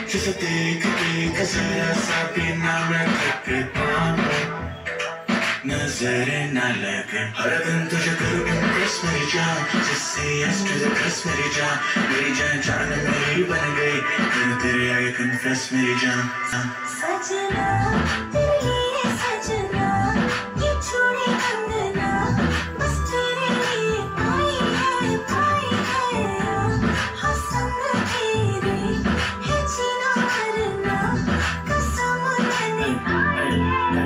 जिसे देख देख जरा सा भी ना मैं थकता हूँ, नजरें न लगे हर दिन तुझे करूँ इम्प्रेस मेरी जान, जिससे yes to the press मेरी जान जान मेरी बन गई, फिर तेरे आगे कन्फेस मेरी जान। सजना तेरे लिए सजना, ये चूड़ी कंगना बस तेरे लिए पाई है हाँ संग तेरे है जीना मरना, कसम मैंने खाई है।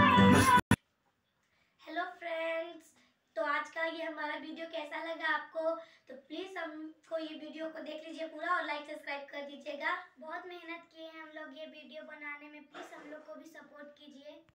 हेलो फ्रेंड्स, तो आज का ये हमारा वीडियो कैसा लगा आपको? तो प्लीज़ हमको ये वीडियो को देख लीजिए पूरा और लाइक सब्सक्राइब कर दीजिएगा। बहुत मेहनत किए हैं हम लोग ये वीडियो बनाने में, प्लीज़ हम लोग को भी सपोर्ट कीजिए।